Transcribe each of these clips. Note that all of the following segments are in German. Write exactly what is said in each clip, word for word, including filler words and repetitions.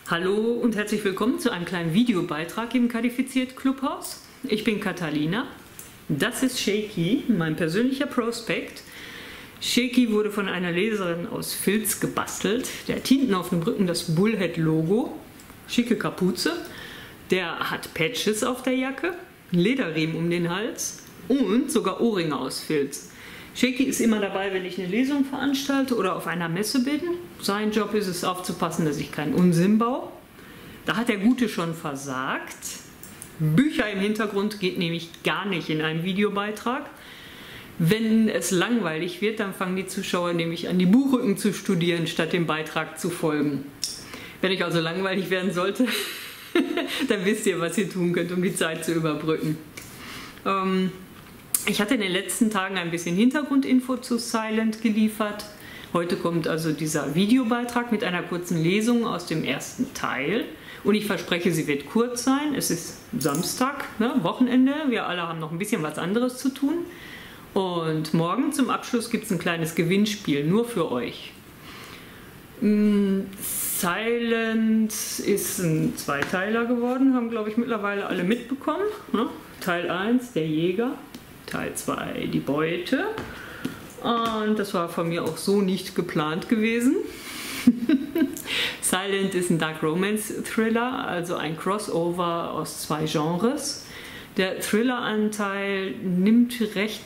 Hallo und herzlich willkommen zu einem kleinen Videobeitrag im Kadifiziert Clubhaus. Ich bin Catalina. Das ist Shaky, mein persönlicher Prospekt. Shaky wurde von einer Leserin aus Filz gebastelt. Der hat hinten auf dem Rücken das Bullhead-Logo, schicke Kapuze. Der hat Patches auf der Jacke, Lederriemen um den Hals und sogar Ohrringe aus Filz. Shaky ist immer dabei, wenn ich eine Lesung veranstalte oder auf einer Messe bin. Sein Job ist es, aufzupassen, dass ich keinen Unsinn baue. Da hat der Gute schon versagt. Bücher im Hintergrund geht nämlich gar nicht in einem Videobeitrag. Wenn es langweilig wird, dann fangen die Zuschauer nämlich an, die Buchrücken zu studieren, statt dem Beitrag zu folgen. Wenn ich also langweilig werden sollte, dann wisst ihr, was ihr tun könnt, um die Zeit zu überbrücken. Ähm, Ich hatte in den letzten Tagen ein bisschen Hintergrundinfo zu Silent geliefert. Heute kommt also dieser Videobeitrag mit einer kurzen Lesung aus dem ersten Teil. Und ich verspreche, sie wird kurz sein. Es ist Samstag, ne, Wochenende. Wir alle haben noch ein bisschen was anderes zu tun. Und morgen zum Abschluss gibt es ein kleines Gewinnspiel, nur für euch. Silent ist ein Zweiteiler geworden, haben glaube ich mittlerweile alle mitbekommen. Ne? Teil eins, der Jäger. Teil zwei, die Beute. Und das war von mir auch so nicht geplant gewesen. Silent ist ein Dark Romance Thriller, also ein Crossover aus zwei Genres. Der Thriller-Anteil nimmt recht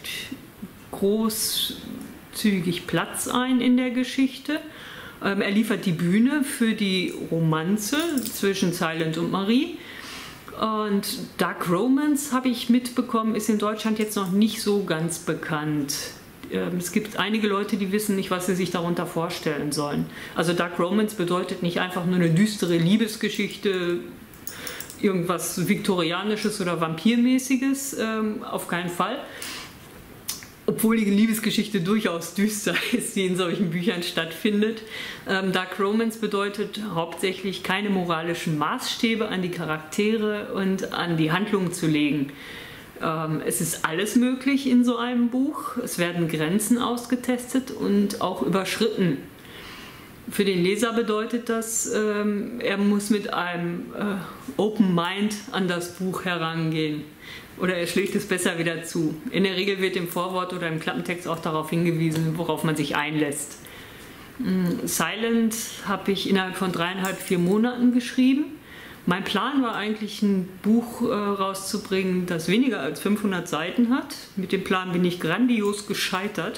großzügig Platz ein in der Geschichte. Ähm, er liefert die Bühne für die Romanze zwischen Silent und Marie. Und Dark Romance, habe ich mitbekommen, ist in Deutschland jetzt noch nicht so ganz bekannt. Es gibt einige Leute, die wissen nicht, was sie sich darunter vorstellen sollen. Also Dark Romance bedeutet nicht einfach nur eine düstere Liebesgeschichte, irgendwas Viktorianisches oder Vampirmäßiges, auf keinen Fall. Obwohl die Liebesgeschichte durchaus düster ist, die in solchen Büchern stattfindet. Ähm, Dark Romance bedeutet hauptsächlich keine moralischen Maßstäbe an die Charaktere und an die Handlung zu legen. Ähm, es ist alles möglich in so einem Buch. Es werden Grenzen ausgetestet und auch überschritten. Für den Leser bedeutet das, ähm, er muss mit einem äh, Open Mind an das Buch herangehen. Oder er schlägt es besser wieder zu. In der Regel wird im Vorwort oder im Klappentext auch darauf hingewiesen, worauf man sich einlässt. Silent habe ich innerhalb von dreieinhalb, vier Monaten geschrieben. Mein Plan war eigentlich, ein Buch äh, rauszubringen, das weniger als fünfhundert Seiten hat. Mit dem Plan bin ich grandios gescheitert.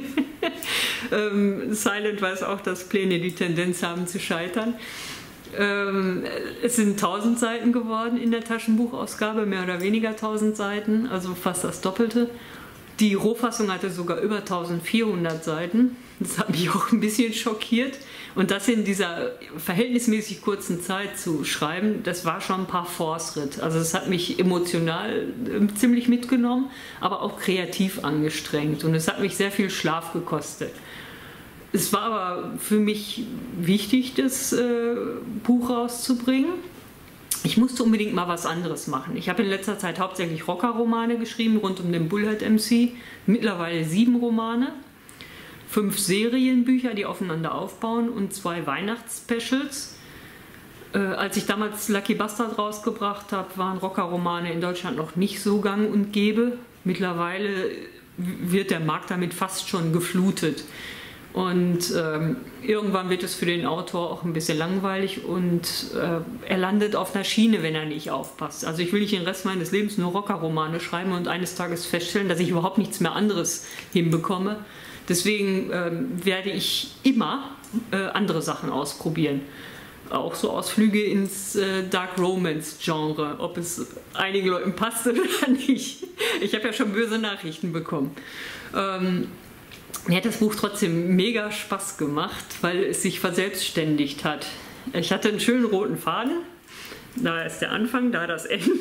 ähm, Silent weiß auch, dass Pläne die Tendenz haben zu scheitern. Ähm, es sind tausend Seiten geworden in der Taschenbuchausgabe, mehr oder weniger tausend Seiten, also fast das Doppelte. Die Rohfassung hatte sogar über eintausendvierhundert Seiten. Das hat mich auch ein bisschen schockiert. Und das in dieser verhältnismäßig kurzen Zeit zu schreiben, das war schon ein paar Force-Ritt. Also es hat mich emotional ziemlich mitgenommen, aber auch kreativ angestrengt. Und es hat mich sehr viel Schlaf gekostet. Es war aber für mich wichtig, das äh, Buch rauszubringen. Ich musste unbedingt mal was anderes machen. Ich habe in letzter Zeit hauptsächlich Rocker-Romane geschrieben, rund um den Bullhead M C. Mittlerweile sieben Romane, fünf Serienbücher, die aufeinander aufbauen und zwei Weihnachtsspecials. Äh, als ich damals Lucky Bastard rausgebracht habe, waren Rocker-Romane in Deutschland noch nicht so gang und gäbe. Mittlerweile wird der Markt damit fast schon geflutet. Und ähm, irgendwann wird es für den Autor auch ein bisschen langweilig und äh, er landet auf einer Schiene, wenn er nicht aufpasst. Also ich will nicht den Rest meines Lebens nur Rocker-Romane schreiben und eines Tages feststellen, dass ich überhaupt nichts mehr anderes hinbekomme. Deswegen ähm, werde ich immer äh, andere Sachen ausprobieren. Auch so Ausflüge ins äh, Dark Romance-Genre, ob es einigen Leuten passt oder nicht. Ich habe ja schon böse Nachrichten bekommen. Ähm, Mir hat das Buch trotzdem mega Spaß gemacht, weil es sich verselbstständigt hat. Ich hatte einen schönen roten Faden, da ist der Anfang, da das Ende.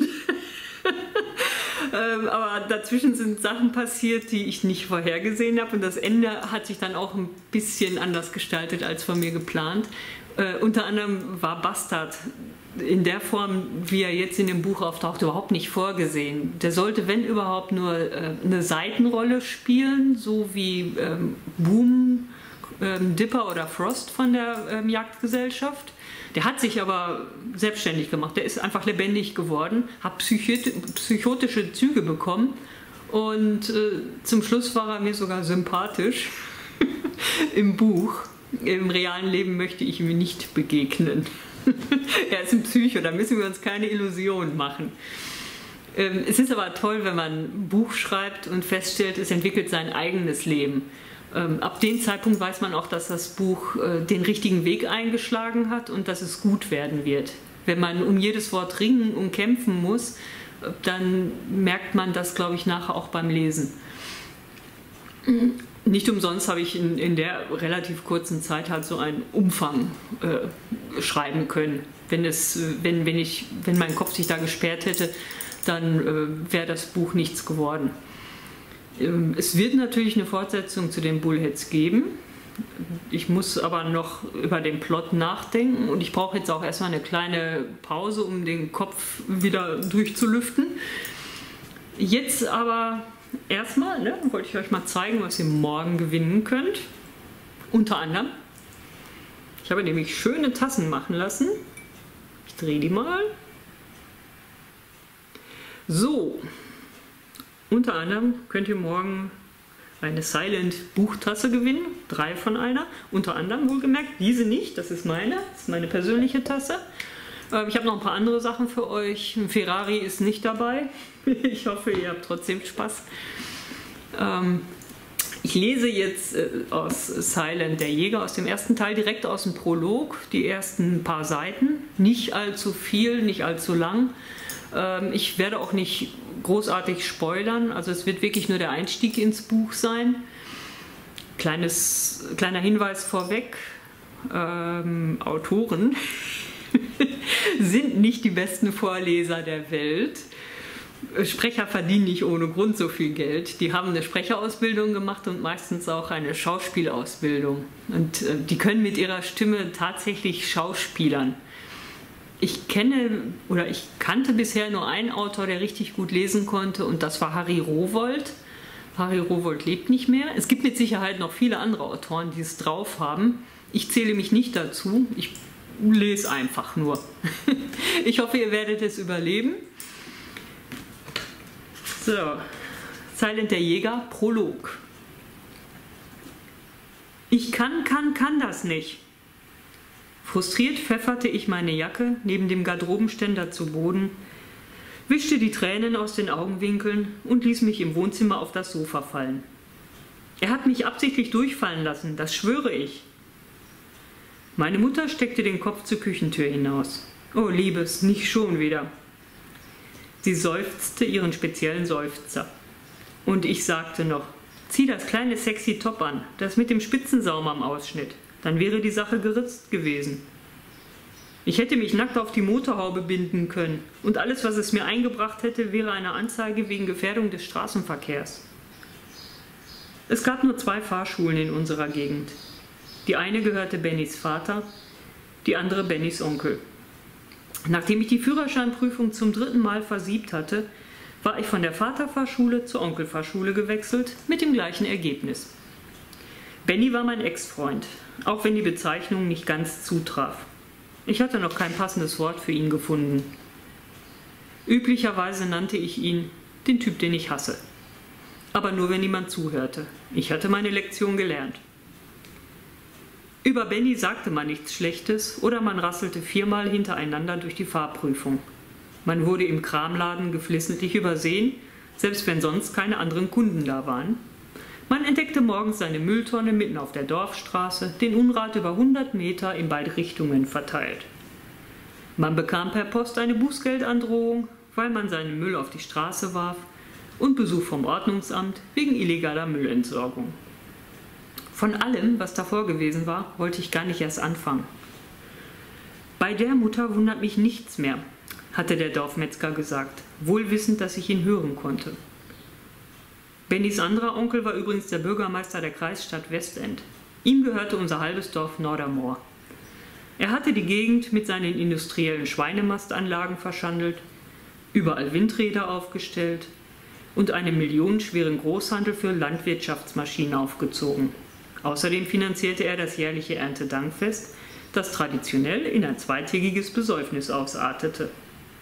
ähm, aber dazwischen sind Sachen passiert, die ich nicht vorhergesehen habe und das Ende hat sich dann auch ein bisschen anders gestaltet als von mir geplant. Äh, unter anderem war Bastard in der Form, wie er jetzt in dem Buch auftaucht, überhaupt nicht vorgesehen. Der sollte, wenn überhaupt, nur äh, eine Seitenrolle spielen, so wie ähm, Boom, ähm, Dipper oder Frost von der ähm, Jagdgesellschaft. Der hat sich aber selbstständig gemacht. Der ist einfach lebendig geworden, hat psychotische Züge bekommen und äh, zum Schluss war er mir sogar sympathisch im Buch. Im realen Leben möchte ich ihm nicht begegnen. Er ist ein Psycho, da müssen wir uns keine Illusionen machen. Ähm, es ist aber toll, wenn man ein Buch schreibt und feststellt, es entwickelt sein eigenes Leben. Ähm, ab dem Zeitpunkt weiß man auch, dass das Buch äh, den richtigen Weg eingeschlagen hat und dass es gut werden wird. Wenn man um jedes Wort ringen und kämpfen muss, äh, dann merkt man das, glaube ich, nachher auch beim Lesen. Nicht umsonst habe ich in, in der relativ kurzen Zeit halt so einen Umfang äh, schreiben können. Wenn, es, wenn, wenn, ich, wenn mein Kopf sich da gesperrt hätte, dann äh, wäre das Buch nichts geworden. Ähm, es wird natürlich eine Fortsetzung zu den Bullheads geben. Ich muss aber noch über den Plot nachdenken und ich brauche jetzt auch erstmal eine kleine Pause, um den Kopf wieder durchzulüften. Jetzt aber erstmal, ne, wollte ich euch mal zeigen, was ihr morgen gewinnen könnt. Unter anderem, ich habe nämlich schöne Tassen machen lassen. Ich drehe die mal. So, unter anderem könnt ihr morgen eine Silent Buchtasse gewinnen, drei von einer. Unter anderem wohlgemerkt, diese nicht, das ist meine, das ist meine persönliche Tasse. Ich habe noch ein paar andere Sachen für euch. Ein Ferrari ist nicht dabei. Ich hoffe, ihr habt trotzdem Spaß. Ich lese jetzt aus Silent der Jäger, aus dem ersten Teil, direkt aus dem Prolog, die ersten paar Seiten. Nicht allzu viel, nicht allzu lang. Ich werde auch nicht großartig spoilern, also es wird wirklich nur der Einstieg ins Buch sein. Kleines, kleiner Hinweis vorweg, ähm, Autoren sind nicht die besten Vorleser der Welt. Sprecher verdienen nicht ohne Grund so viel Geld. Die haben eine Sprecherausbildung gemacht und meistens auch eine Schauspielausbildung. Und äh, die können mit ihrer Stimme tatsächlich schauspielern. Ich kenne oder ich kannte bisher nur einen Autor, der richtig gut lesen konnte, und das war Harry Rowohlt. Harry Rowohlt lebt nicht mehr. Es gibt mit Sicherheit noch viele andere Autoren, die es drauf haben. Ich zähle mich nicht dazu. Ich lese einfach nur. Ich hoffe, ihr werdet es überleben. So, Silent der Jäger, Prolog. Ich kann, kann, kann das nicht. Frustriert pfefferte ich meine Jacke neben dem Garderobenständer zu Boden, wischte die Tränen aus den Augenwinkeln und ließ mich im Wohnzimmer auf das Sofa fallen. Er hat mich absichtlich durchfallen lassen, das schwöre ich. Meine Mutter steckte den Kopf zur Küchentür hinaus. Oh, Liebes, nicht schon wieder. Sie seufzte ihren speziellen Seufzer. Und ich sagte noch, zieh das kleine sexy Top an, das mit dem Spitzensaum am Ausschnitt. Dann wäre die Sache geritzt gewesen. Ich hätte mich nackt auf die Motorhaube binden können und alles, was es mir eingebracht hätte, wäre eine Anzeige wegen Gefährdung des Straßenverkehrs. Es gab nur zwei Fahrschulen in unserer Gegend. Die eine gehörte Bennys Vater, die andere Bennys Onkel. Nachdem ich die Führerscheinprüfung zum dritten Mal versiebt hatte, war ich von der Vaterfahrschule zur Onkelfahrschule gewechselt, mit dem gleichen Ergebnis. Benny war mein Ex-Freund, auch wenn die Bezeichnung nicht ganz zutraf. Ich hatte noch kein passendes Wort für ihn gefunden. Üblicherweise nannte ich ihn den Typ, den ich hasse. Aber nur, wenn niemand zuhörte. Ich hatte meine Lektion gelernt. Über Benny sagte man nichts Schlechtes oder man rasselte viermal hintereinander durch die Fahrprüfung. Man wurde im Kramladen geflissentlich übersehen, selbst wenn sonst keine anderen Kunden da waren. Man entdeckte morgens seine Mülltonne mitten auf der Dorfstraße, den Unrat über hundert Meter in beide Richtungen verteilt. Man bekam per Post eine Bußgeldandrohung, weil man seinen Müll auf die Straße warf, und Besuch vom Ordnungsamt wegen illegaler Müllentsorgung. Von allem, was davor gewesen war, wollte ich gar nicht erst anfangen. Bei der Mutter wundert mich nichts mehr, hatte der Dorfmetzger gesagt, wohl wissend, dass ich ihn hören konnte. Bennys anderer Onkel war übrigens der Bürgermeister der Kreisstadt Westend. Ihm gehörte unser halbes Dorf Nordermoor. Er hatte die Gegend mit seinen industriellen Schweinemastanlagen verschandelt, überall Windräder aufgestellt und einen millionenschweren Großhandel für Landwirtschaftsmaschinen aufgezogen. Außerdem finanzierte er das jährliche Erntedankfest das traditionell in ein zweitägiges Besäufnis ausartete.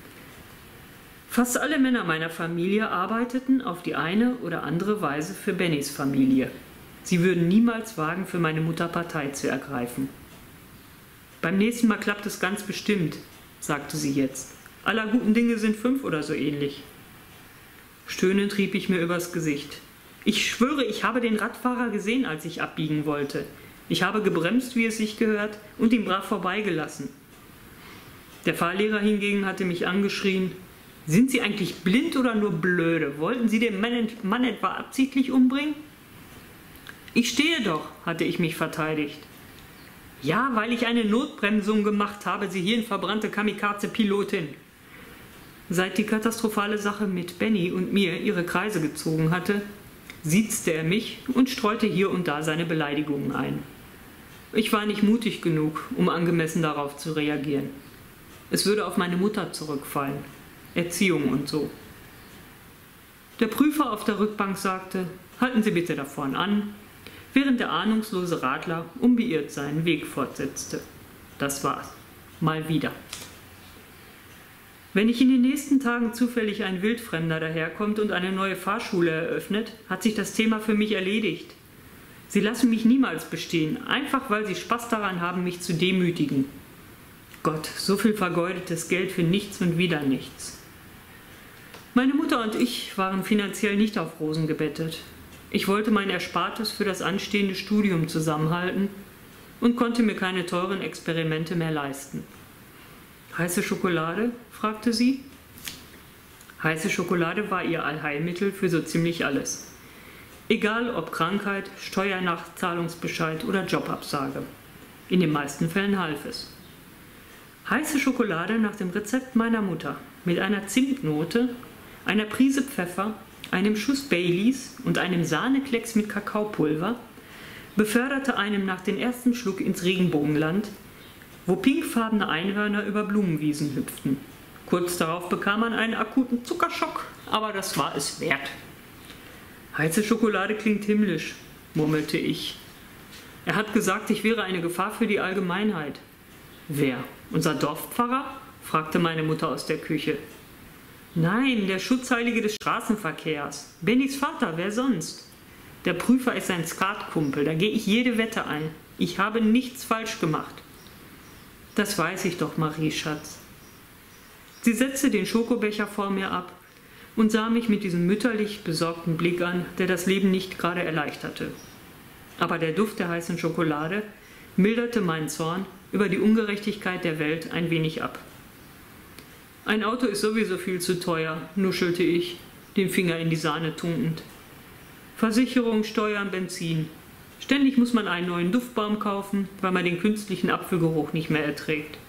Fast alle Männer meiner Familie arbeiteten auf die eine oder andere Weise für Bennys Familie. Sie würden niemals wagen, für meine Mutter Partei zu ergreifen. »Beim nächsten Mal klappt es ganz bestimmt«, sagte sie jetzt. »Aller guten Dinge sind fünf oder so ähnlich.« Stöhnend rieb ich mir übers Gesicht. Ich schwöre, ich habe den Radfahrer gesehen, als ich abbiegen wollte. Ich habe gebremst, wie es sich gehört, und ihn brav vorbeigelassen. Der Fahrlehrer hingegen hatte mich angeschrien: »Sind Sie eigentlich blind oder nur blöde? Wollten Sie den Mann etwa absichtlich umbringen?« »Ich stehe doch«, hatte ich mich verteidigt. »Ja, weil ich eine Notbremsung gemacht habe, Sie hier verbrannte Kamikaze-Pilotin.« Seit die katastrophale Sache mit Benny und mir ihre Kreise gezogen hatte, siezte er mich und streute hier und da seine Beleidigungen ein. Ich war nicht mutig genug, um angemessen darauf zu reagieren. Es würde auf meine Mutter zurückfallen. Erziehung und so. Der Prüfer auf der Rückbank sagte: »Halten Sie bitte da vorn an«, während der ahnungslose Radler unbeirrt seinen Weg fortsetzte. Das war's. Mal wieder. Wenn ich in den nächsten Tagen zufällig ein Wildfremder daherkommt und eine neue Fahrschule eröffnet, hat sich das Thema für mich erledigt. Sie lassen mich niemals bestehen, einfach weil sie Spaß daran haben, mich zu demütigen. Gott, so viel vergeudetes Geld für nichts und wieder nichts. Meine Mutter und ich waren finanziell nicht auf Rosen gebettet. Ich wollte mein Erspartes für das anstehende Studium zusammenhalten und konnte mir keine teuren Experimente mehr leisten. »Heiße Schokolade?« fragte sie. Heiße Schokolade war ihr Allheilmittel für so ziemlich alles. Egal ob Krankheit, Steuernachzahlungsbescheid oder Jobabsage. In den meisten Fällen half es. Heiße Schokolade nach dem Rezept meiner Mutter mit einer Zimtnote, einer Prise Pfeffer, einem Schuss Baileys und einem Sahneklecks mit Kakaopulver beförderte einem nach dem ersten Schluck ins Regenbogenland, wo pinkfarbene Einhörner über Blumenwiesen hüpften. Kurz darauf bekam man einen akuten Zuckerschock, aber das war es wert. »Heiße Schokolade klingt himmlisch«, murmelte ich. Er hat gesagt, ich wäre eine Gefahr für die Allgemeinheit. »Wer? Unser Dorfpfarrer?« fragte meine Mutter aus der Küche. »Nein, der Schutzheilige des Straßenverkehrs. Bennys Vater, wer sonst? Der Prüfer ist sein Skatkumpel, da gehe ich jede Wette ein. Ich habe nichts falsch gemacht.« »Das weiß ich doch, Marie, Schatz.« Sie setzte den Schokobecher vor mir ab und sah mich mit diesem mütterlich besorgten Blick an, der das Leben nicht gerade erleichterte. Aber der Duft der heißen Schokolade milderte meinen Zorn über die Ungerechtigkeit der Welt ein wenig ab. »Ein Auto ist sowieso viel zu teuer«, nuschelte ich, den Finger in die Sahne tunkend. »Versicherung, Steuern, Benzin. Ständig muss man einen neuen Duftbaum kaufen, weil man den künstlichen Apfelgeruch nicht mehr erträgt.«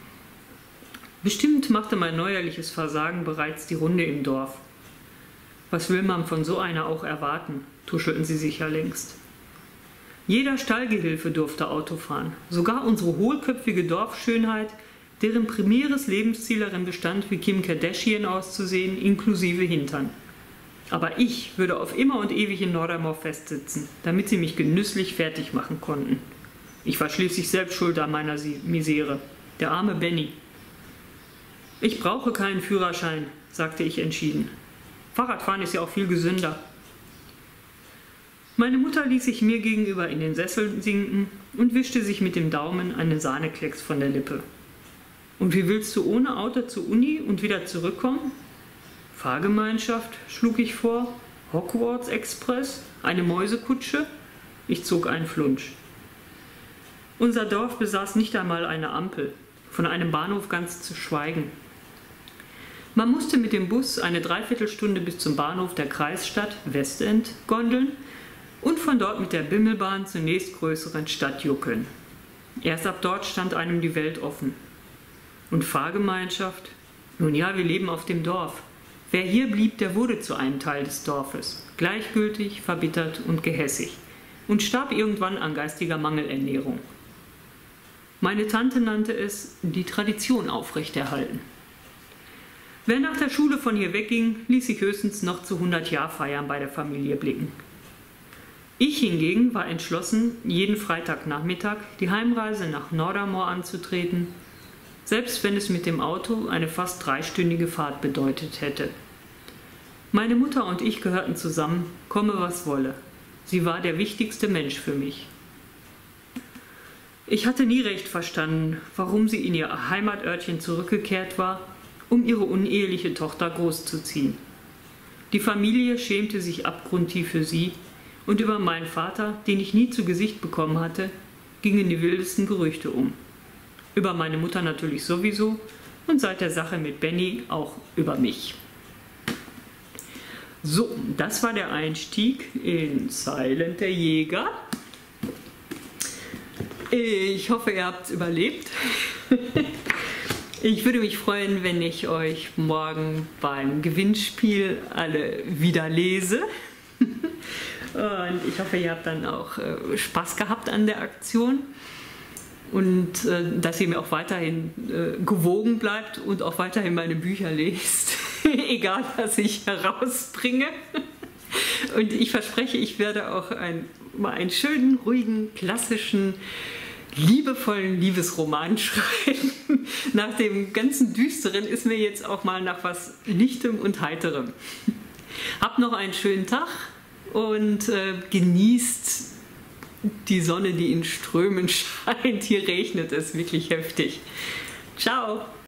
Bestimmt machte mein neuerliches Versagen bereits die Runde im Dorf. Was will man von so einer auch erwarten, tuschelten sie sicher längst. Jeder Stallgehilfe durfte Auto fahren, sogar unsere hohlköpfige Dorfschönheit, deren primäres Lebensziel darin bestand, wie Kim Kardashian auszusehen, inklusive Hintern. Aber ich würde auf immer und ewig in Nordermoor festsitzen, damit sie mich genüsslich fertig machen konnten. Ich war schließlich selbst schuld an meiner Misere. Der arme Benny. »Ich brauche keinen Führerschein«, sagte ich entschieden. »Fahrradfahren ist ja auch viel gesünder.« Meine Mutter ließ sich mir gegenüber in den Sessel sinken und wischte sich mit dem Daumen einen Sahneklecks von der Lippe. »Und wie willst du ohne Auto zur Uni und wieder zurückkommen?« »Fahrgemeinschaft«, schlug ich vor. »Hogwarts Express? Eine Mäusekutsche?« Ich zog einen Flunsch. Unser Dorf besaß nicht einmal eine Ampel, von einem Bahnhof ganz zu schweigen. Man musste mit dem Bus eine Dreiviertelstunde bis zum Bahnhof der Kreisstadt Westend gondeln und von dort mit der Bimmelbahn zur nächstgrößeren Stadt juckeln. Erst ab dort stand einem die Welt offen. Und Fahrgemeinschaft? Nun ja, wir leben auf dem Dorf. Wer hier blieb, der wurde zu einem Teil des Dorfes, gleichgültig, verbittert und gehässig und starb irgendwann an geistiger Mangelernährung. Meine Tante nannte es die Tradition aufrechterhalten. Wer nach der Schule von hier wegging, ließ sich höchstens noch zu hundert-Jahr-Feiern bei der Familie blicken. Ich hingegen war entschlossen, jeden Freitagnachmittag die Heimreise nach Nordermoor anzutreten, selbst wenn es mit dem Auto eine fast dreistündige Fahrt bedeutet hätte. Meine Mutter und ich gehörten zusammen, komme was wolle. Sie war der wichtigste Mensch für mich. Ich hatte nie recht verstanden, warum sie in ihr Heimatörtchen zurückgekehrt war, um ihre uneheliche Tochter großzuziehen. Die Familie schämte sich abgrundtief für sie, und über meinen Vater, den ich nie zu Gesicht bekommen hatte, gingen die wildesten Gerüchte um. Über meine Mutter natürlich sowieso und seit der Sache mit Benny auch über mich. So, das war der Einstieg in Silent der Jäger. Ich hoffe, ihr habt es überlebt. Ich würde mich freuen, wenn ich euch morgen beim Gewinnspiel alle wieder lese. Und ich hoffe, ihr habt dann auch äh, Spaß gehabt an der Aktion und äh, dass ihr mir auch weiterhin äh, gewogen bleibt und auch weiterhin meine Bücher lest, egal was ich herausbringe. Und ich verspreche, ich werde auch ein, mal einen schönen, ruhigen, klassischen, liebevollen Liebesroman schreiben. Nach dem ganzen Düsteren ist mir jetzt auch mal nach was Lichtem und Heiterem. Habt noch einen schönen Tag. Und äh, genießt die Sonne, die in Strömen scheint. Hier regnet es wirklich heftig. Ciao!